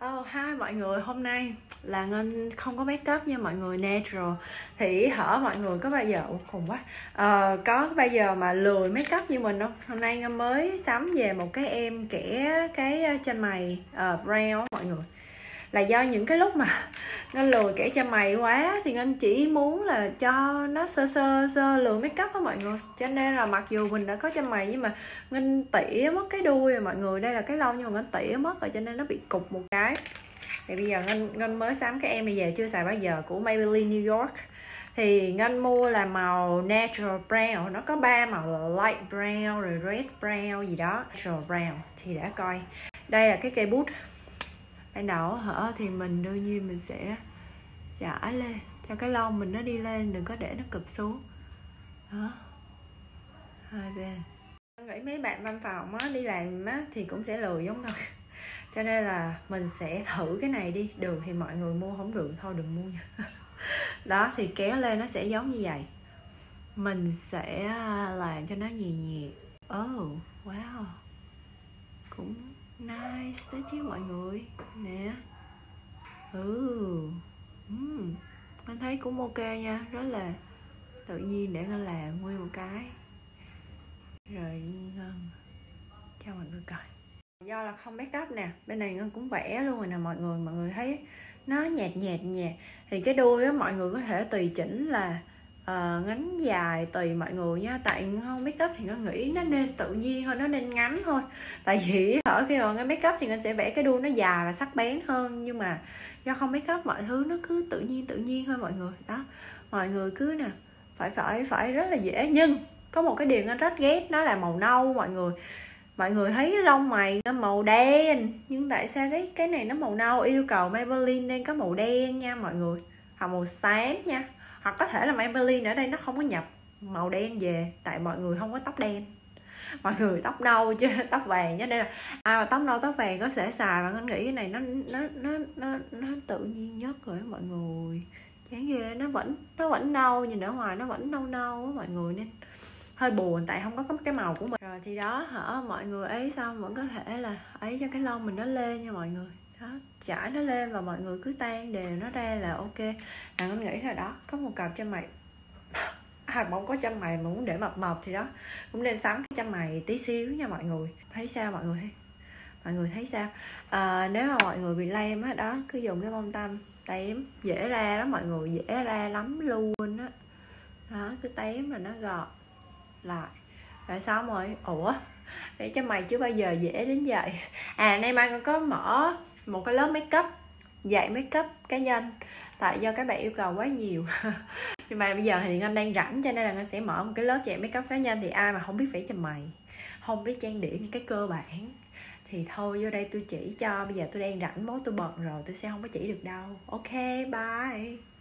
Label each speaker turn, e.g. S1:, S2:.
S1: Hi mọi người, hôm nay là Ngân không có make up nha mọi người, natural. Thì mọi người có bao giờ khùng quá, có bao giờ mà lười make up như mình không? Hôm nay Ngân mới sắm về một cái em kẻ cái chân mày brown á mọi người. Là do những cái lúc mà Ngân lười kẻ chân mày quá thì Ngân chỉ muốn là cho nó sơ lười make up á mọi người. Cho nên là mặc dù mình đã có chân mày nhưng mà Ngân tỉa mất cái đuôi rồi mọi người. Đây là cái lông nhưng mà Ngân tỉa mất rồi cho nên nó bị cục một cái. Thì bây giờ Ngân mới sắm cái em này về, chưa xài bao giờ, của Maybelline New York. Thì Ngân mua là màu Natural Brown. Nó có 3 màu là Light Brown rồi Red Brown gì đó, Natural Brown. Thì đã coi. Đây là cái cây bút. Ban đầu thì mình đương nhiên mình sẽ chải lên cho cái lông mình nó đi lên, đừng có để nó cụp xuống. Đó, hai bên. Tôi nghĩ mấy bạn văn phòng á, đi làm á, thì cũng sẽ lười giống nhau. Cho nên là mình sẽ thử cái này đi. Được thì mọi người mua, không được thôi đừng mua nha. Đó, thì kéo lên nó sẽ giống như vậy. Mình sẽ làm cho nó nhẹ nhẹ. Oh, wow, cũng nice đó chứ mọi người. Nè. Anh thấy cũng ok nha, rất là tự nhiên để Ngân làm nguyên một cái. Rồi Ngân cho mọi người coi. Do là không make up nè, bên này Ngân cũng vẽ luôn rồi nè mọi người thấy nó nhạt. Thì cái đuôi á mọi người có thể tùy chỉnh là ngắn dài tùy mọi người nha. Tại không make up thì Ngân nghĩ nó nên tự nhiên thôi, nó nên ngắn thôi. Tại vì khi mà Ngân make up thì Ngân sẽ vẽ cái đuôi nó dài và sắc bén hơn. Nhưng mà do không make up mọi thứ nó cứ tự nhiên thôi mọi người. Đó, mọi người cứ nè, phải rất là dễ. Nhưng có một cái điều Ngân rất ghét, nó là màu nâu mọi người thấy lông mày nó màu đen, nhưng tại sao cái này nó màu nâu? Yêu cầu Maybelline nên có màu đen nha mọi người, hoặc màu xám nha. Hoặc có thể là Maybelline ở đây nó không có nhập màu đen về, tại mọi người không có tóc đen, mọi người tóc nâu chứ tóc vàng nhé. Đây là mà tóc nâu tóc vàng có thể xài, và anh nghĩ cái này nó tự nhiên nhất rồi đó mọi người. Chán ghê, nó vẫn nâu, nhìn ở ngoài nó vẫn nâu á mọi người, nên hơi buồn tại không có cái màu của mình. Rồi thì đó mọi người ấy xong vẫn có thể là ấy cho cái lông mình nó lên nha mọi người. Đó, chải nó lên và mọi người cứ tan đều nó ra là ok. Là anh nghĩ là đó, có một cặp chân mày không có chân mày mà muốn để mập thì đó cũng nên sắm cái chân mày tí xíu nha mọi người. Thấy sao mọi người thấy sao? Nếu mà mọi người bị lem á, đó cứ dùng cái bông tăm tém dễ ra lắm mọi người, dễ ra lắm luôn á. Đó, cứ tém là nó gọt lại rồi xong rồi. Ủa, để cho mày chứ bao giờ dễ đến vậy. Nay mai con có mở một cái lớp make up, dạy make up cá nhân, tại do các bạn yêu cầu quá nhiều. Nhưng mà bây giờ thì Ngân đang rảnh cho nên là Ngân sẽ mở một cái lớp dạy make up cá nhân. Thì ai mà không biết vẽ cho mày, không biết trang điểm những cái cơ bản thì thôi vô đây tôi chỉ cho. Bây giờ tôi đang rảnh, mốt tôi bận rồi, tôi sẽ không có chỉ được đâu. Ok, bye.